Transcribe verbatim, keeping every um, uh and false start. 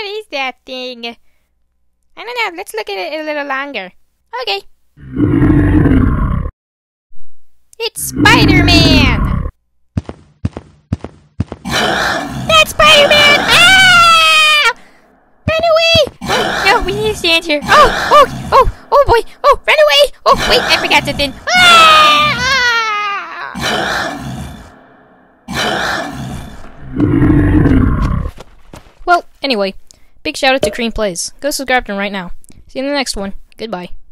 What is that thing? I don't know. Let's look at it a little longer. Okay. It's Spider-Man! That's Spider-Man! Ah! Run away! Oh, no, we need to stand here. Oh, oh, oh, oh boy. Oh, run away! Oh, wait, I forgot something. Ah! Well, anyway, big shout out to Cream Plays. Go subscribe to him right now. See you in the next one. Goodbye.